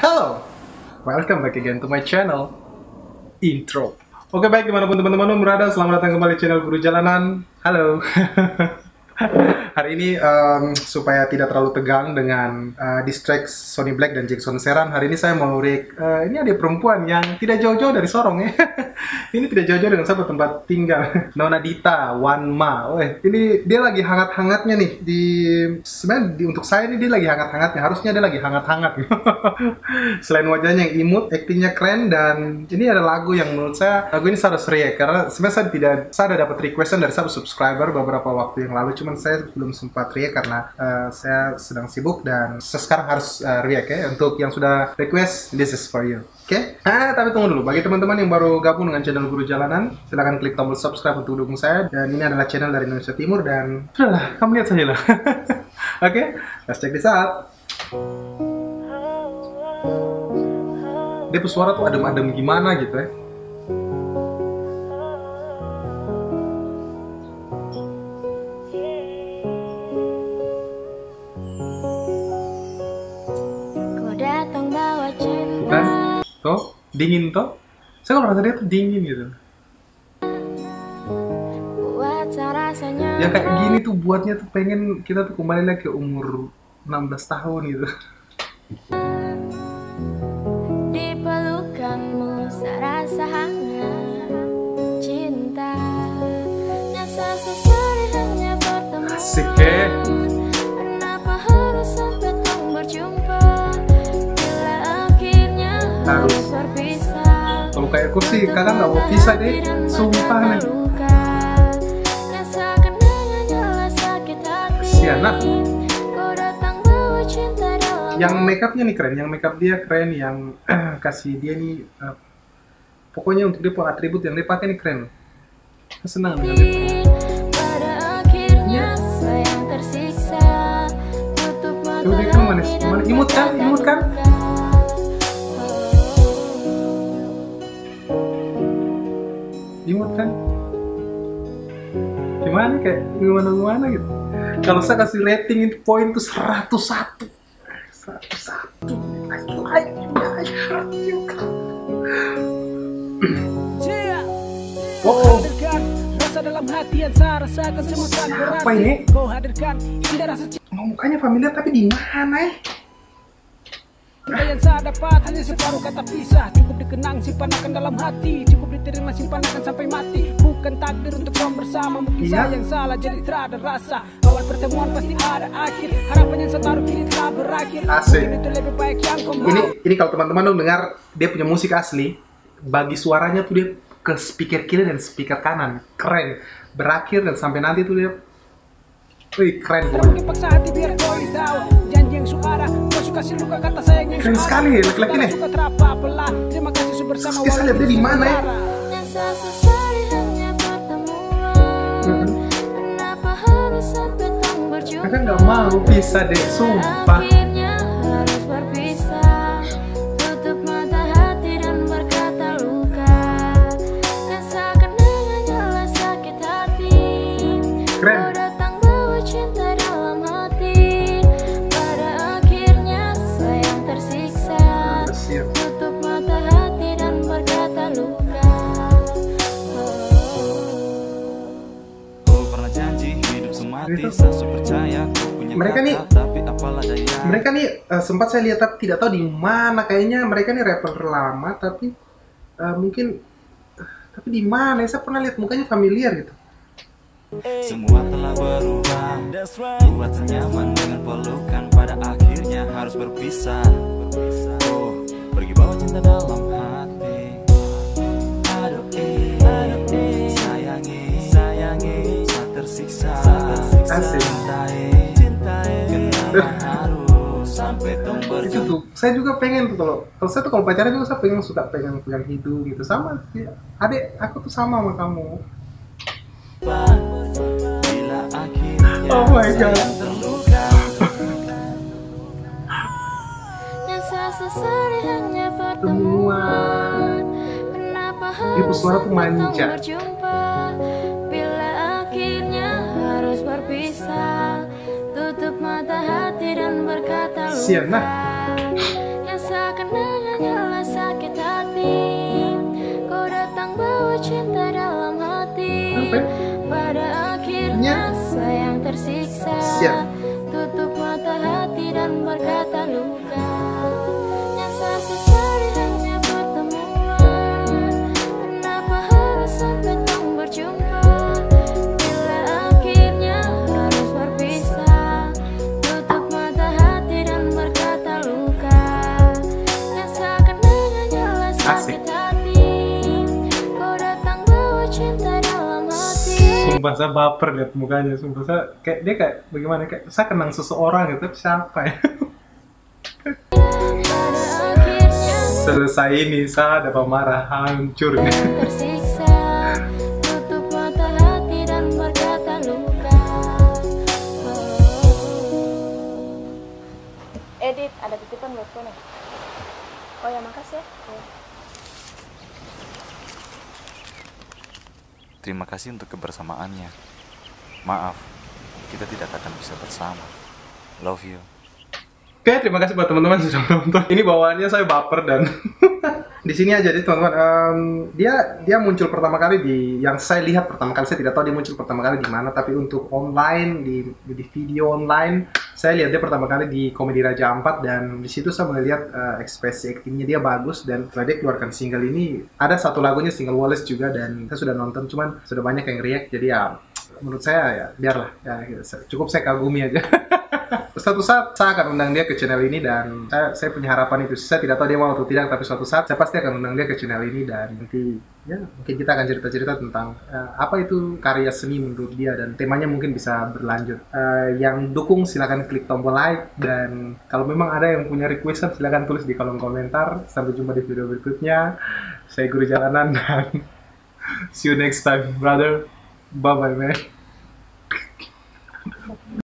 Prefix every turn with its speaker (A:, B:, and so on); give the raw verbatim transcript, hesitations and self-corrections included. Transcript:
A: Hello, welcome back again to my channel Intro. Oke baik, dimanapun teman-teman berada, selamat datang kembali di channel Guru Jalanan. Halo. Hari ini um, supaya tidak terlalu tegang dengan uh, distract Sonny Black dan Jackson Seran, hari ini saya mau react. Uh, ini ada perempuan yang tidak jauh-jauh dari Sorong ya. Ini tidak jauh-jauh dengan sahabat tempat tinggal. Nona Dita, Wanma. Oh, ini dia lagi hangat-hangatnya nih di sebenarnya di, untuk saya ini dia lagi hangat-hangatnya. Harusnya dia lagi hangat-hangat. Selain wajahnya yang imut, aktingnya keren, dan ini ada lagu yang menurut saya lagu ini saya harus react karena sebenarnya saya tidak saya ada dapat requestan dari sahabat subscriber beberapa waktu yang lalu, cuman saya belum sempat react karena uh, saya sedang sibuk dan saya sekarang harus uh, react ya. Untuk yang sudah request, this is for you. Oke? Okay? Ah, tapi tunggu dulu. Bagi teman-teman yang baru gabung dengan channel Guru Jalanan, silahkan klik tombol subscribe untuk dukung saya. Dan ini adalah channel dari Indonesia Timur dan sudahlah, kamu lihat saja lah. Oke? Okay? Let's check this out. Dia pesuara tuh adem-adem gimana gitu ya. Nah, toh dingin toh. Saya kalau rasa dia tuh dingin gitu. Ya kayak gini tuh buatnya tuh pengen kita tuh kembali lagi ke umur enam belas tahun gitu.
B: Di pelukanmu serasa hangat cinta.
A: Asik ya.
B: Kenapa harus sampai tong berjumpa? Bila akhirnya harus berpisah.
A: Kalau kayak aku sih kakak nggak mau pisah deh, sumpah nih. Siana. Yang makeupnya nih keren, yang makeup dia keren, yang uh, kasih dia nih uh, pokoknya untuk dia atribut yang dia pakai nih keren. Saya senang dengan dia. Tuh dia kan manis, manis, imut kan, imut kan? Imut kan? Gimana kayak gimana-gimana gitu. Kalau saya kasih rating itu poin tuh seratus satu. seratus satu. I like you, I heart you. Oh. Dalam hati yang saya rasakan semutan berarti. Apa ini? Kau hadirkan indah rasa cinta. Oh, mukanya familiar tapi di mana eh? Yang saya dapat hanya separuh kata pisah. Cukup dikenang simpan akan dalam hati. Cukup diterima simpan akan sampai mati. Bukan takdir untuk kamu bersama. Mungkin iya. Saya yang salah jadi terada rasa. Awal pertemuan pasti ada akhir. Harapan yang saya taruh kini telah berakhir. Asik. Itu lebih baik yang kau mau. Ini, ini kalau teman-teman dong dengar dia punya musik asli. Bagi suaranya tuh dia ke speaker kiri dan speaker kanan, keren. Berakhir dan sampai nanti tuh dia, wih keren pokoknya. Keren sekali ya laki-laki nih. Terus saya lihat dia di mana ya? Kakak nggak mau pisah deh, sumpah. Keren. Datang bawa cinta dalam hati. Pada akhirnya sayang tersiksa. Tutup mata hati dan berkata luka. Oh, pernah janji hidup semati, saya percaya punya mereka nih, tapi apalah daya. Mereka nih uh, sempat saya lihat tapi tidak tahu di mana. Kayaknya mereka nih rapper lama tapi uh, mungkin uh, tapi di mana? Saya pernah lihat mukanya familiar gitu.
C: Semua telah berubah, buat senyaman dengan pelukan. Pada akhirnya harus berpisah. Oh, pergi bawa cinta dalam hati. Aduh eh, sayangi, sayangi, tak tersiksa, cintai, cintai. Kenapa harus sampai tong berjumpa?
A: Itu tuh, saya juga pengen tuh kalau kalau saya tuh kalau pacaran juga saya pengen suka pengen pegang hidung gitu sama. Ya, adek, aku tuh sama sama kamu.
C: Oh my god.
A: Dia pesuara tuh manja.
B: Bila akhirnya harus berpisah, tutup mata hati dan berkata luka.
A: Siana.
B: Yang seakan
A: Asik.
B: sakit hati. Kau datang bawa cinta dalam hati.
A: Sumpah saya baper lihat mukanya, sumpah saya kayak dia kayak bagaimana, kayak saya kenang seseorang gitu, tapi siapa ya?
B: Pada akhirnya
A: Selesai ini saya dapat marah, hancur nih.
B: tersiksa, tutup mata hati dan berkata luka.
D: Edit, ada titipan buat kau nih. Oh ya, makasih ya. Ya.
C: Terima kasih untuk kebersamaannya. Maaf, kita tidak akan bisa bersama. Love you.
A: Oke, terima kasih buat teman-teman sudah menonton. Ini bawaannya saya baper dan di sini aja deh teman-teman. Em, dia dia muncul pertama kali di yang saya lihat pertama kali, saya tidak tahu dia muncul pertama kali di mana, tapi untuk online di di video online saya lihat dia pertama kali di Komedi Raja Ampat, dan di situ saya melihat eh, ekspresi aktingnya dia bagus, dan setelah dia keluarkan single ini ada satu lagunya single Wallace juga, dan saya sudah nonton, cuman sudah banyak yang react, jadi ya menurut saya ya biarlah ya, cukup saya kagumi aja. Suatu saat saya akan undang dia ke channel ini, dan saya, saya punya harapan itu. Saya tidak tahu dia mau atau tidak, tapi suatu saat saya pasti akan undang dia ke channel ini, dan nanti ya mungkin kita akan cerita-cerita tentang uh, apa itu karya seni menurut dia, dan temanya mungkin bisa berlanjut. Uh, yang dukung silahkan klik tombol like, dan kalau memang ada yang punya requestan silahkan tulis di kolom komentar. Sampai jumpa di video berikutnya. Saya Guru Jalanan dan see you next time, brother. Bye bye, man.